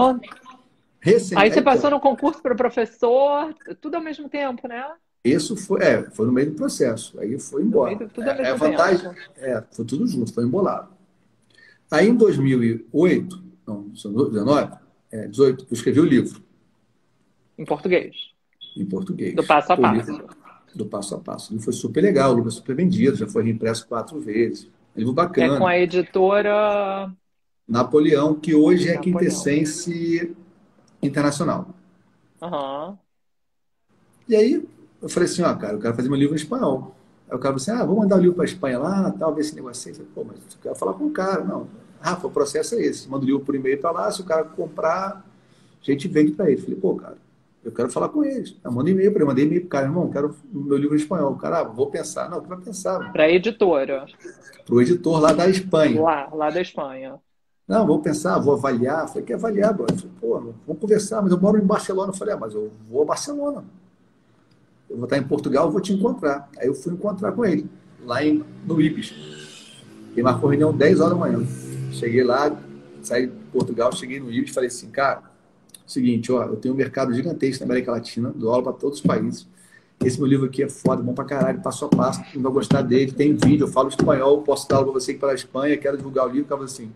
aí recém, você aí, passou no concurso para professor, tudo ao mesmo tempo, né? isso foi, foi no meio do processo. Aí foi No meio embora. tudo ao A mesmo vantagem, tempo. foi tudo junto, foi embolado. Aí em 2008, não, 19, 18, eu escrevi o livro Em português, em do português. passo a O livro passo. do passo a passo. Ele foi super legal, o livro é super vendido, já foi reimpresso 4 vezes. Um livro É com bacana. a editora Napoleão, que hoje é a Napoleão. Quintessence Internacional. Aham. E aí eu falei assim, ó, cara, eu quero fazer meu livro em espanhol. Aí o cara falou assim, vou mandar o livro para a Espanha lá, tal, ver esse negócio aí. Eu falei, pô, mas eu quero falar com o cara. Não, Rafa, o processo é esse. Manda o livro por e-mail para lá, se o cara comprar, a gente vende para ele. Eu falei, pô, cara, eu quero falar com eles. Eu mando e-mail para ele, mandei e-mail para o cara, irmão, quero o meu livro em espanhol. O cara, vou pensar. Não, tu vai pensar. Para a editora, Para o editor lá da Espanha. lá da Espanha. Não, vou pensar, vou avaliar. Eu falei, quer avaliar, brother? Eu falei, pô, vamos conversar, mas eu moro em Barcelona. Eu falei, mas eu vou a Barcelona. Eu vou estar em Portugal, eu vou te encontrar. Aí eu fui encontrar com ele, lá no Ibis. Ele marcou reunião 10 horas da manhã. Cheguei lá, saí de Portugal, cheguei no Ibis e falei assim, cara, seguinte, ó, eu tenho um mercado gigantesco na América Latina, dou aula para todos os países. Esse meu livro aqui é foda, bom pra caralho, passo a passo, não vai gostar dele, tem vídeo, eu falo espanhol, posso dar aula para você que para a Espanha, quero divulgar o livro, acaba assim,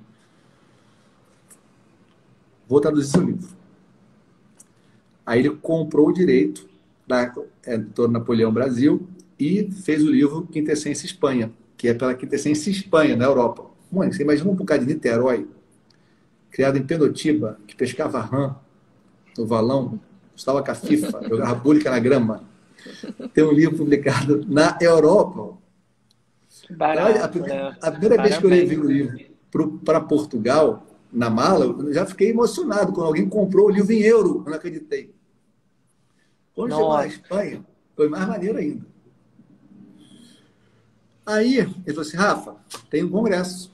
vou traduzir seu livro. Aí ele comprou o direito da editora Napoleão Brasil e fez o livro Quintessência Espanha, que é pela Quintessência Espanha, na Europa. Mãe, você imagina um bocado de Niterói, criado em Pendotiba, que pescava rã no valão, estava com a FIFA, jogava búlica na grama. Tem um livro publicado na Europa. Que barato, né? A primeira vez que eu levei Parabéns. o livro para Portugal, na mala, eu já fiquei emocionado quando alguém comprou o livro em euro. Eu não acreditei. Quando chegou na Nossa, Espanha, foi mais maneiro ainda. Aí ele falou assim, Rafa, tem um congresso.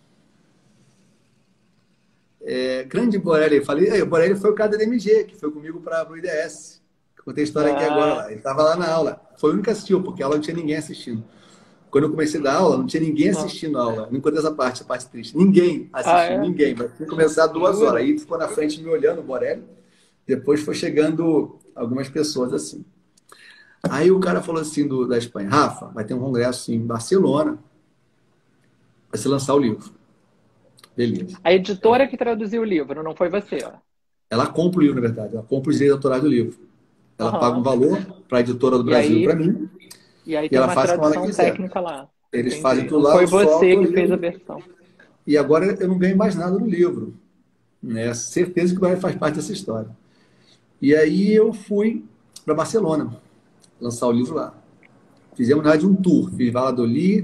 Grande Borelli. Falei, o Borelli foi o cara da DMG, que foi comigo para o IDS. Contei a história aqui agora ah, lá. Ele estava lá na aula. Foi o único que assistiu, porque a aula não tinha ninguém assistindo. Quando eu comecei a dar aula, não tinha ninguém ah, assistindo a aula. Não contei essa parte triste. Ninguém assistiu, é? ninguém. Mas tinha que começar 2 horas. Jura? Aí ficou na frente me olhando, o Borelli. Depois foi chegando algumas pessoas assim. Aí o cara falou assim da Espanha, Rafa, vai ter um congresso em Barcelona, vai se lançar o livro. Beleza. A editora que traduziu o livro, não foi você? Ela compra o livro, na verdade, ela compra os direitos autorais do livro. Ela paga um Aham. valor para a editora do E Brasil e para aí, mim, e aí e tem ela uma faz como ela tradução quiser. técnica lá. Eles fazem Entendi. tudo Não lá, foi eu só você que fez a autorizo. versão. E agora eu não ganho mais nada no livro. Né? Certeza que o Brasil faz parte dessa história. E aí eu fui para Barcelona, lançar o livro lá. Fizemos, na verdade, um tour. Fiz Valladolid,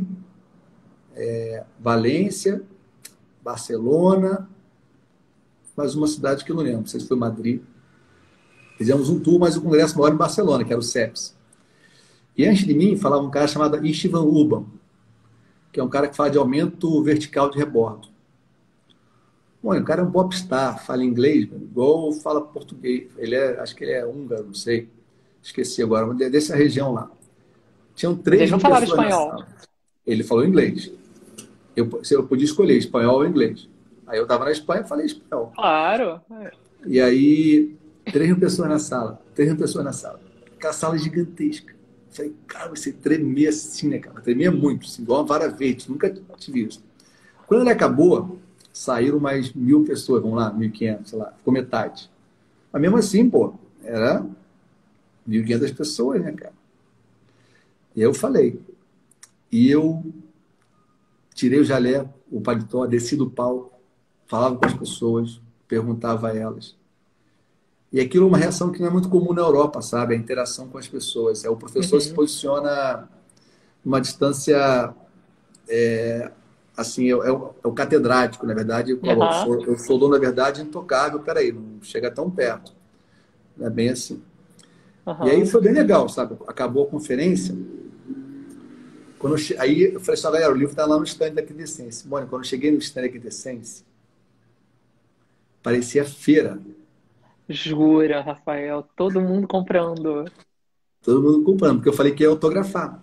Valência, Barcelona, mais uma cidade que eu não lembro, não sei se foi Madrid. Fizemos um tour, mas o congresso maior em Barcelona, que era o CEPS. E antes de mim, falava um cara chamado Istvan Urban, que é um cara que fala de aumento vertical de rebordo. Bom, o cara é um popstar, fala inglês, igual fala português. Acho que ele é húngaro, não sei. Esqueci agora, mas dessa região lá. Tinham Mas 3 eles não mil falaram pessoas na espanhol. sala. Ele falou inglês. Eu podia escolher espanhol ou inglês. Aí eu estava na Espanha e falei espanhol. Claro. E aí, 3 mil pessoas na sala. 3 mil pessoas na sala. Aquela sala gigantesca. Eu falei, cara, você tremer assim, né, cara? Tremia muito, assim, igual uma vara verde. Nunca tive isso. Quando ele acabou, saíram mais 1.000 pessoas, vamos lá, 1.500, sei lá. Ficou metade. Mas mesmo assim, pô, era 1.500 pessoas, né, cara? E eu falei. E eu tirei o jaleco, o paletó, desci do palco, falava com as pessoas, perguntava a elas. E aquilo é uma reação que não é muito comum na Europa, sabe? A interação com as pessoas. É o professor se Uhum. posiciona numa distância, assim, é o catedrático, na verdade, Aham. eu sou dono da verdade intocável, peraí, não chega tão perto. Não é bem assim. E aí Aham. foi bem legal, sabe? Acabou a conferência. Aí eu falei assim, galera, o livro está lá no stand da Quintessence. Mônica, quando eu cheguei no stand da Quintessence, parecia feira. Jura, Rafael, todo mundo comprando. Todo mundo comprando, porque eu falei que ia autografar.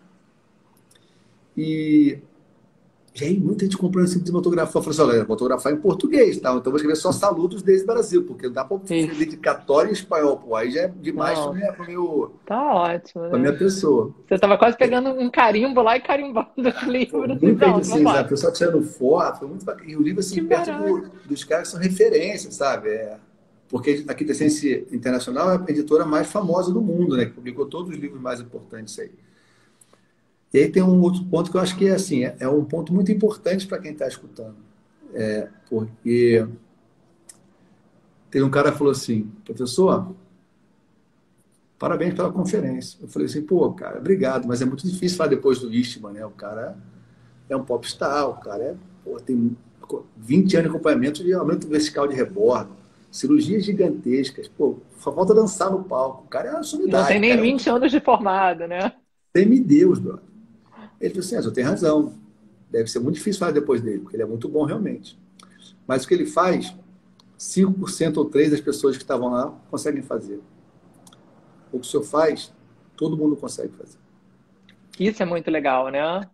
E aí, muita gente comprando esse livro de autografar. Eu falei assim, olha, vou autografar em português, tá? Então eu vou escrever só saludos desde o Brasil, porque não dá para ser Isso. dedicatório em espanhol, pô. Aí já é demais Não, para tá ótimo, minha né? pessoa. Você tava quase pegando um carimbo lá e carimbando os Pô, livros e muita gente pronto, assim, sabe? O vambora. pessoal tirando foto, foi muito bacana. E o livro, Que assim, perto barato. dos caras que são referências, sabe? Porque a Quintessence Internacional é a editora mais famosa do mundo, né? Que publicou todos os livros mais importantes aí. E aí tem um outro ponto que eu acho que é assim, é um ponto muito importante para quem está escutando. Porque tem um cara que falou assim, professor, parabéns pela conferência. Eu falei assim, pô, cara, obrigado, mas é muito difícil falar depois do Eastman, né? O cara é um popstar, o cara tem 20 anos de acompanhamento de aumento vertical de rebordo, cirurgias gigantescas, pô, só falta dançar no palco. O cara é uma Não tem sumidade, o nem cara é um 20 anos de formado, né? semideus, brother. Ele falou assim, você tem razão, deve ser muito difícil falar depois dele, porque ele é muito bom realmente. Mas o que ele faz, 5% ou 3% das pessoas que estavam lá conseguem fazer. O que o senhor faz, todo mundo consegue fazer. Isso é muito legal, né?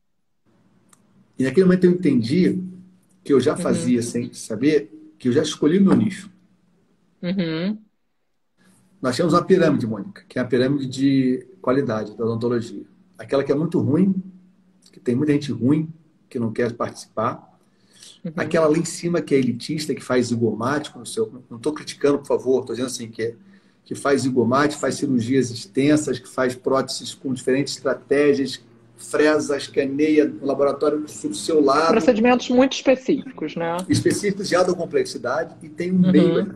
E naquele momento eu entendi que eu já Uhum. fazia sem saber, que eu já escolhi o meu nicho. Uhum. Nós temos uma pirâmide, Mônica, que é a pirâmide de qualidade da odontologia. Aquela que é muito ruim, que tem muita gente ruim que não quer participar. Uhum. Aquela lá em cima que é elitista, que faz zigomático no seu. Não estou criticando, por favor, estou dizendo assim que faz zigomático, faz cirurgias extensas, que faz próteses com diferentes estratégias, fresa, escaneia no laboratório do seu lado, Procedimentos muito específicos, né? específicos de alta complexidade, e tem um meio aí. Uhum.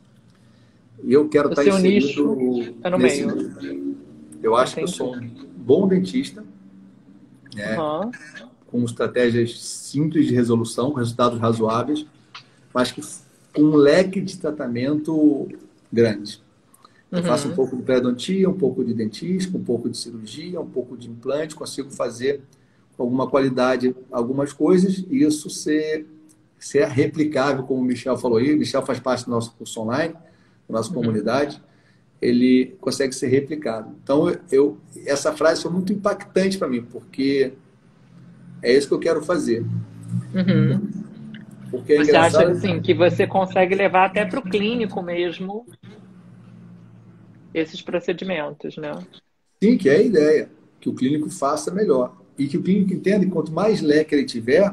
E eu quero O estar seu inserido nicho é no nesse meio. meio. Eu acho que eu Entendi. sou um bom dentista, né, Uhum. com estratégias simples de resolução, com resultados razoáveis, mas que com um leque de tratamento grande. Eu faço um Uhum. pouco de periodontia, um pouco de dentística, um pouco de cirurgia, um pouco de implante, consigo fazer com alguma qualidade algumas coisas e isso ser replicável, como o Michel falou aí. O Michel faz parte do nosso curso online, da nossa Uhum. comunidade. Ele consegue ser replicado. Então, essa frase foi muito impactante para mim, porque é isso que eu quero fazer. Uhum. Porque é Você acha engraçado, assim que você consegue levar até para o clínico mesmo esses procedimentos, né? sim, que é a ideia, que o clínico faça melhor. E que o clínico entenda que quanto mais leque ele tiver,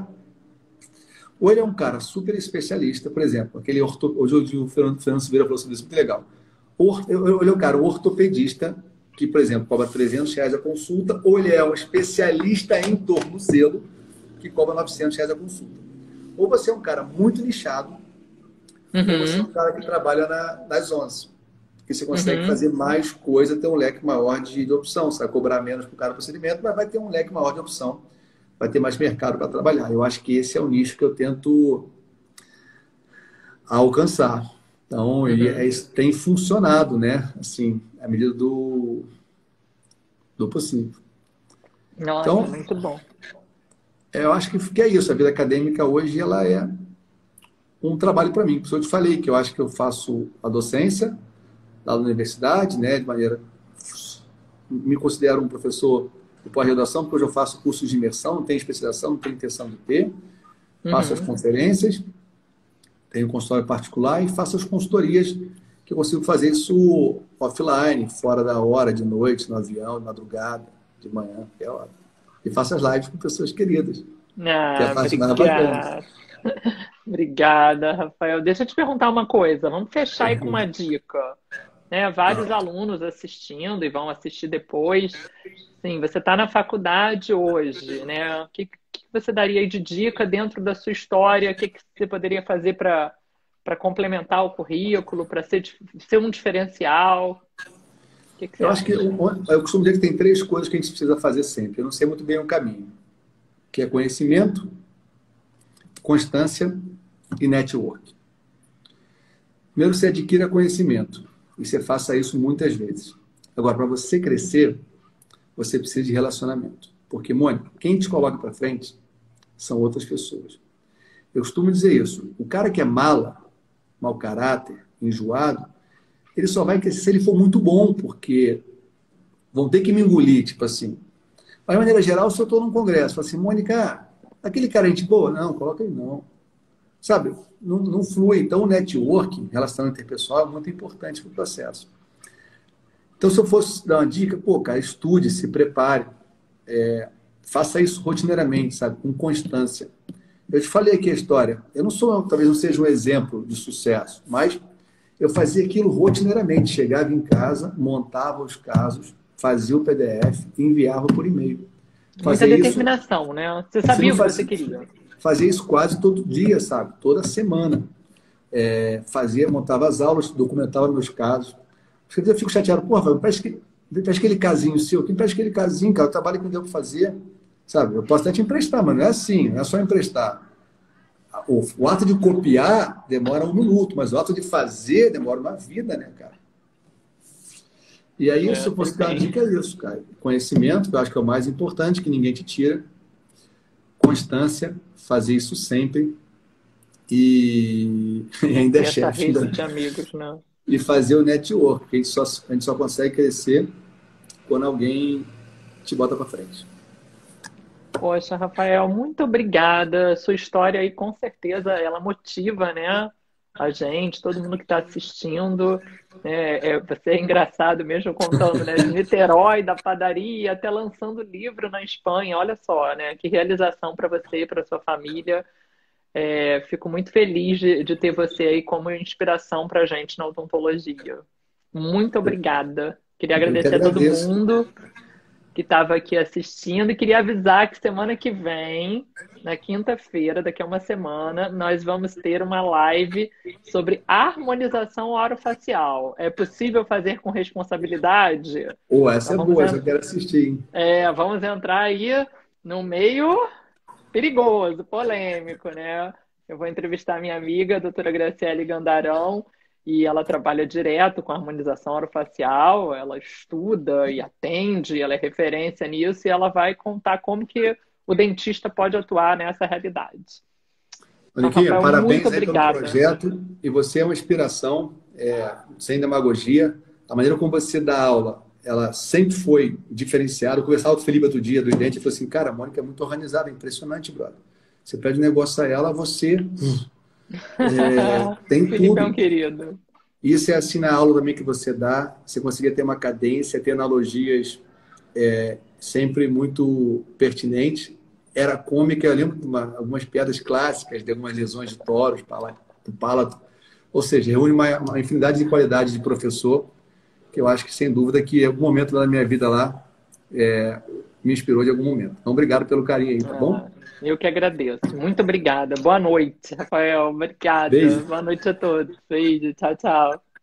ou ele é um cara super especialista, por exemplo, hoje o Fernando Silveira falou sobre isso, muito legal. Ele é um cara, um ortopedista, que, por exemplo, cobra R$ 300 a consulta, ou ele é um especialista em tornozelo, que cobra R$ 900 a consulta. Ou você é um cara muito nichado, ou você é um Uhum. cara que trabalha nas zonas. Porque você consegue Uhum. fazer mais coisa, ter um leque maior de opção. Você vai cobrar menos para o cara o procedimento, mas vai ter um leque maior de opção. Vai ter mais mercado para trabalhar. Eu acho que esse é o nicho que eu tento alcançar. Então, Uhum. tem funcionado, né? Assim, à medida do possível. Nossa, Então, muito bom. eu acho que é isso. A vida acadêmica hoje, ela é um trabalho para mim. Por isso eu te falei que eu acho que eu faço a docência lá na universidade, né? De maneira... Me considero um professor de pós-graduação, porque hoje eu faço cursos de imersão, não tenho especialização, não tenho intenção de ter. Faço as Uhum. conferências, tenho um consultório particular e faço as consultorias, que eu consigo fazer isso offline, fora da hora, de noite, no avião, de madrugada, de manhã, que é a hora. E faço as lives com pessoas queridas, que é a Ah, parte mais bacana. obrigada. Obrigada, Rafael. Deixa eu te perguntar uma coisa. Vamos fechar aí com uma dica, né? Vários alunos assistindo e vão assistir depois. Sim, você está na faculdade hoje, né? O que você daria aí de dica dentro da sua história? O que você poderia fazer para para complementar o currículo, para ser um diferencial? O que você Eu acha? acho que eu costumo dizer que tem 3 coisas que a gente precisa fazer sempre. Eu não sei muito bem o caminho, que é conhecimento, constância e network. Primeiro, você adquira conhecimento e você faça isso muitas vezes. Agora, para você crescer, você precisa de relacionamento. Porque, Mônica, quem te coloca para frente são outras pessoas. Eu costumo dizer isso. O cara que é mala, mau caráter, enjoado, ele só vai crescer se ele for muito bom, porque vão ter que me engolir, tipo assim. Mas, de maneira geral, se eu estou num congresso, falo assim, Mônica, aquele cara é gente boa? Não, coloca ele não. Sabe, não flui. Então, o networking, relacionamento interpessoal, é muito importante para o processo. Então, se eu fosse dar uma dica, pô, cara, estude, se prepare. Faça isso rotineiramente, sabe, com constância. Eu te falei aqui a história. Eu não sou, talvez não seja um exemplo de sucesso, mas eu fazia aquilo rotineiramente. Chegava em casa, montava os casos, fazia o PDF e enviava por e-mail. Muita Fazia isso, determinação, né? Você você não sabia o que você fazia, queria. fazia isso quase todo dia, sabe? Toda semana. Montava as aulas, documentava meus casos. Às vezes eu fico chateado, porra, parece aquele casinho seu, quem parece aquele casinho, cara, o trabalho que me deu para fazer, sabe? Eu posso até te emprestar, mas não é assim, não é só emprestar. O ato de copiar demora 1 minuto, mas o ato de fazer demora uma vida, né, cara? E aí, se eu fosse dar uma dica, é isso, cara. Conhecimento, que eu acho que é o mais importante, que ninguém te tira. Constância, fazer isso sempre. E ainda é Essa chefe. rede de amigos, né? E fazer o network, porque a gente só consegue crescer quando alguém te bota para frente. Poxa, Rafael, muito obrigada. Sua história aí, com certeza, ela motiva, né, a gente, todo mundo que está assistindo. Você é engraçado mesmo contando, né, de Niterói, da padaria, até lançando livro na Espanha. Olha só, né, que realização para você e para sua família. Fico muito feliz de ter você aí como inspiração para a gente na odontologia. Muito obrigada. Queria Eu que agradecer a todo agradeço. mundo que estava aqui assistindo e queria avisar que semana que vem, na quinta-feira, daqui a uma semana, nós vamos ter uma live sobre harmonização orofacial. É possível fazer com responsabilidade? Essa Então é boa, essa eu quero assistir, hein? vamos entrar aí no meio perigoso, polêmico, né? Eu vou entrevistar minha amiga, a doutora Graciele Gandarão, e ela trabalha direto com harmonização orofacial, ela estuda e atende, ela é referência nisso, e ela vai contar como que o dentista pode atuar nessa realidade. Então, Moniquinha, Rafael, muito parabéns aí pelo obrigada. projeto. E você é uma inspiração, sem demagogia. A maneira como você dá aula, ela sempre foi diferenciada. Eu conversava com o Felipe outro dia do Idente e falou assim, cara, a Mônica é muito organizada, é impressionante, brother. Você pede um negócio a ela, você tem Felipe é um tudo. querido. Isso é assim na aula também que você dá. Você conseguia ter uma cadência, ter analogias sempre muito pertinentes. Era cômica, eu lembro de algumas piadas clássicas, de algumas lesões de toros, do palato. Ou seja, reúne uma infinidade de qualidades de professor, que eu acho que, sem dúvida, que em algum momento da minha vida lá me inspirou de algum momento. Então, obrigado pelo carinho aí, tá bom? Eu que agradeço. Muito obrigada. Boa noite, Rafael. Obrigada. Beijo. Boa noite a todos. Beijo. Tchau, tchau.